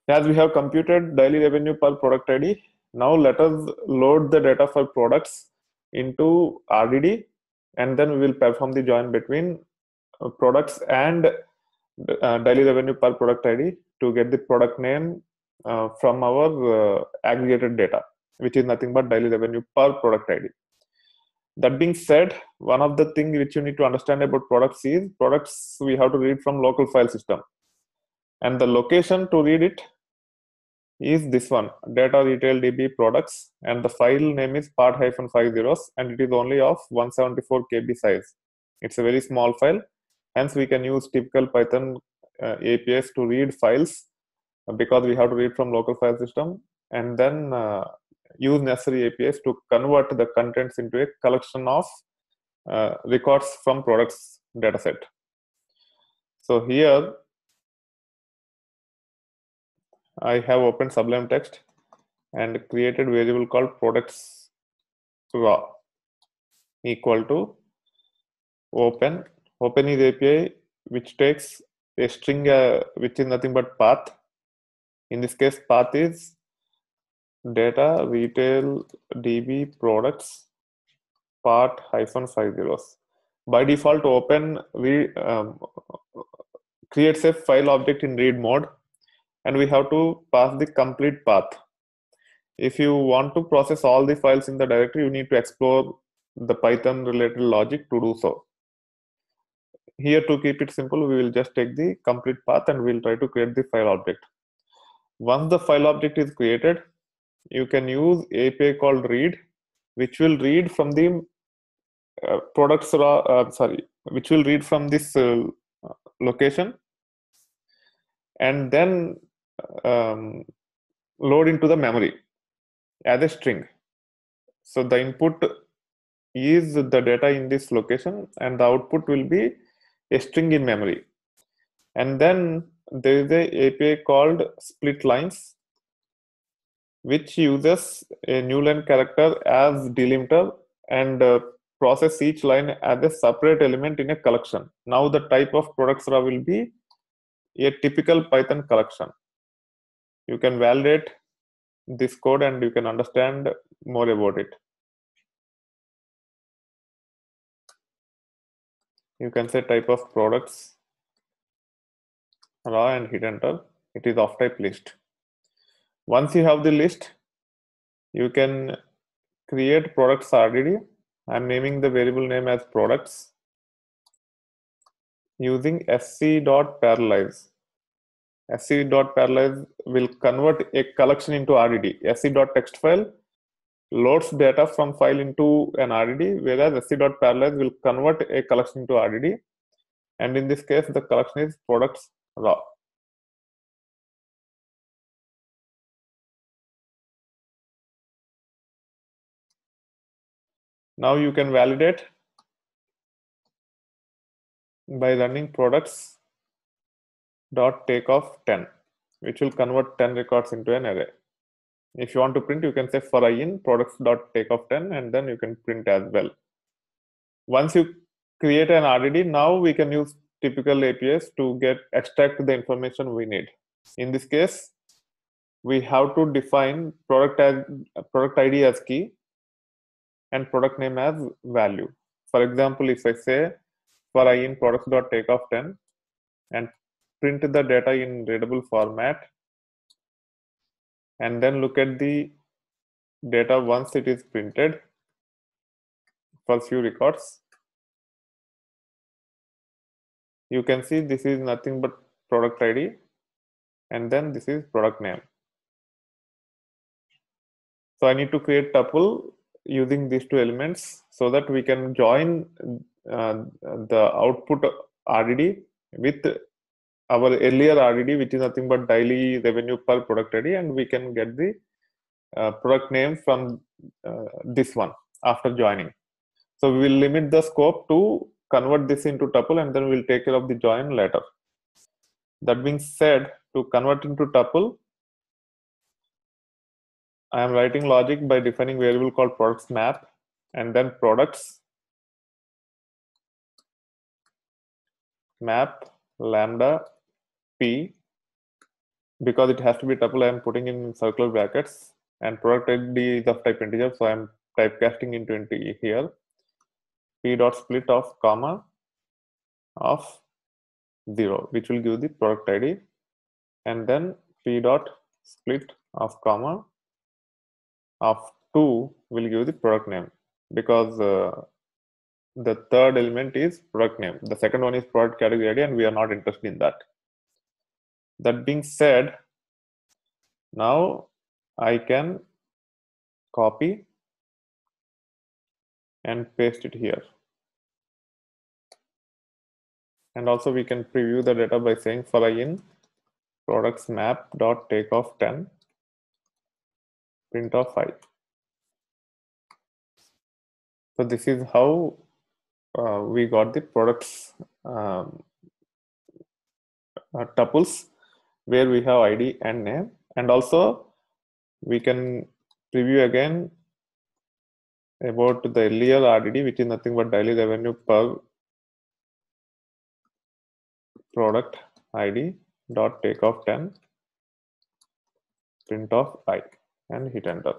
As we have computed daily revenue per product ID, now let us load the data for products into RDD, and then we will perform the join between products and daily revenue per product ID to get the product name from our aggregated data, which is nothing but daily revenue per product ID. That being said, one of the things which you need to understand about products is products we have to read from local file system, and the location to read it is this one, data retail db products, and the file name is part-50, and it is only of 174 KB size. It's a very small file, hence we can use typical Python APIs to read files because we have to read from local file system, and then use necessary APIs to convert the contents into a collection of records from products dataset. So here I have opened Sublime Text and created variable called products raw equal to open. Open is API which takes a string which is nothing but path. In this case, path is data retail db products part-50. By default, open creates a file object in read mode, and we have to pass the complete path. If you want to process all the files in the directory, you need to explore the Python related logic to do so. Here, to keep it simple, we will just take the complete path and we'll try to create the file object. Once the file object is created, you can use API called read, which will read from the which will read from this location and then load into the memory as a string. So the input is the data in this location and the output will be a string in memory. And then there is a API called split lines, which uses a new line character as delimiter and process each line as a separate element in a collection. Now the type of products raw will be a typical Python collection. You can validate this code and you can understand more about it. You can say type of products raw and hit enter. It is of type list. Once you have the list, you can create products RDD. I'm naming the variable name as products using sc.parallelize. sc.parallelize will convert a collection into RDD. sc.text file loads data from file into an RDD, whereas sc.parallelize will convert a collection into RDD. And in this case, the collection is products raw. Now you can validate by running products.takeoff10, which will convert 10 records into an array. If you want to print, you can say for I in products.takeoff10 and then you can print as well. Once you create an RDD, now we can use typical APIs to extract the information we need. In this case, we have to define product ID as key and product name as value. For example, if I say for I in products.takeoff10 and print the data in readable format and then look at the data once it is printed for few records, you can see this is nothing but product ID and then this is product name. So I need to create tuple using these two elements so that we can join the output RDD with our earlier RDD, which is nothing but daily revenue per product ID, and we can get the product name from this one after joining. So we will limit the scope to convert this into tuple and then we'll take care of the join later. That being said, to convert into tuple, I am writing logic by defining variable called products map and then products map lambda p because it has to be tuple, I am putting in circular brackets, and product ID is of type integer, so I am typecasting into here p dot split of comma of 0, which will give the product ID, and then p dot split of comma of 2 will give the product name, because the third element is product name. The second one is product category ID, and we are not interested in that. That being said, now I can copy and paste it here. And also we can preview the data by saying for I in products map dot takeoff 10 print of 5. So this is how we got the products tuples where we have ID and name. And also we can preview again about the earlier RDD, which is nothing but daily revenue per product ID dot takeoff 10 print of I, and hit enter.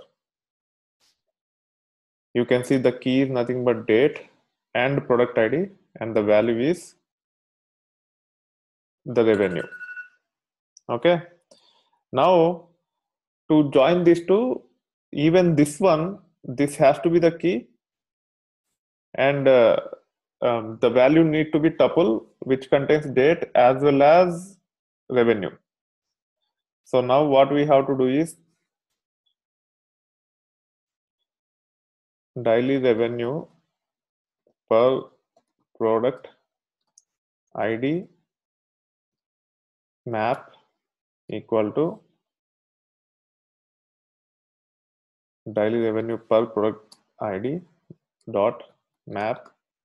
You can see the key is nothing but date and product ID, and the value is the revenue. Okay, now to join these two, even this one, this has to be the key, and the value need to be tuple which contains date as well as revenue. So now what we have to do is daily revenue per product ID map equal to daily revenue per product ID dot map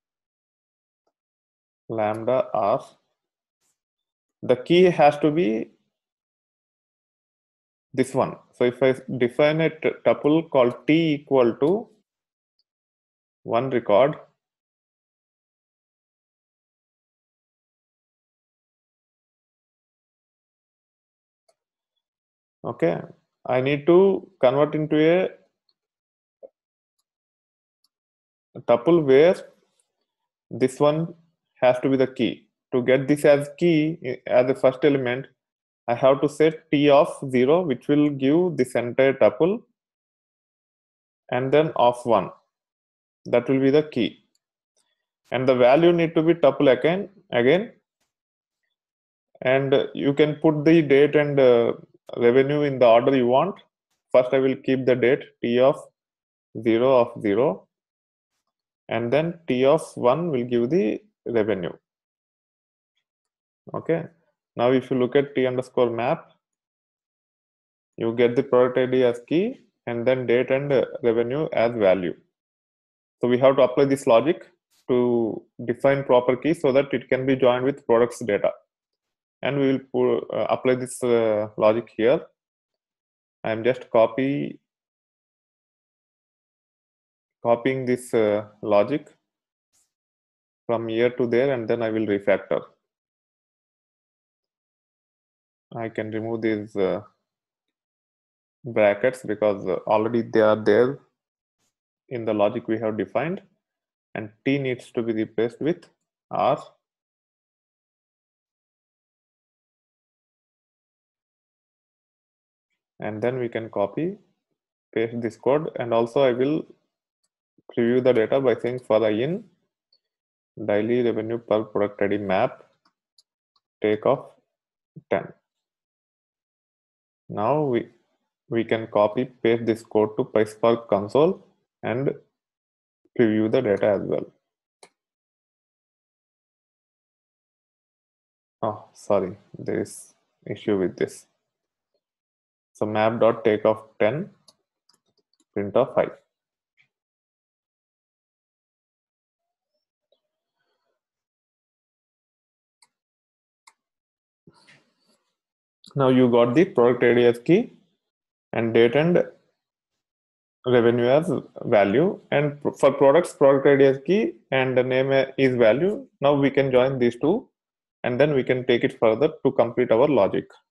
lambda r. The key has to be this one. So if I define a tuple called t equal to one record, okay, I need to convert into a tuple where this one has to be the key. To get this as key as the first element, I have to set t of 0, which will give this entire tuple, and then of 1, that will be the key, and the value need to be tuple again, and you can put the date and revenue in the order you want. First I will keep the date t of 0, and then t of 1 will give the revenue. Okay, now if you look at t underscore map, you get the product ID as key, and then date and revenue as value. So we have to apply this logic to define proper key so that it can be joined with products data, and we will apply this logic here. I am just copying this logic from here to there, and then I will refactor. I can remove these brackets because already they are there in the logic we have defined, and t needs to be replaced with r. And then we can copy, paste this code, and also I will preview the data by saying for I in daily revenue per product ID map takeoff 10. Now we can copy paste this code to PySpark console and preview the data as well. Oh, sorry, there is issue with this. So map dot takeoff 10 print of 5. Now you got the product ID as key and date and revenue as value, and for products product ID as key and the name is value. Now we can join these two, and then we can take it further to complete our logic.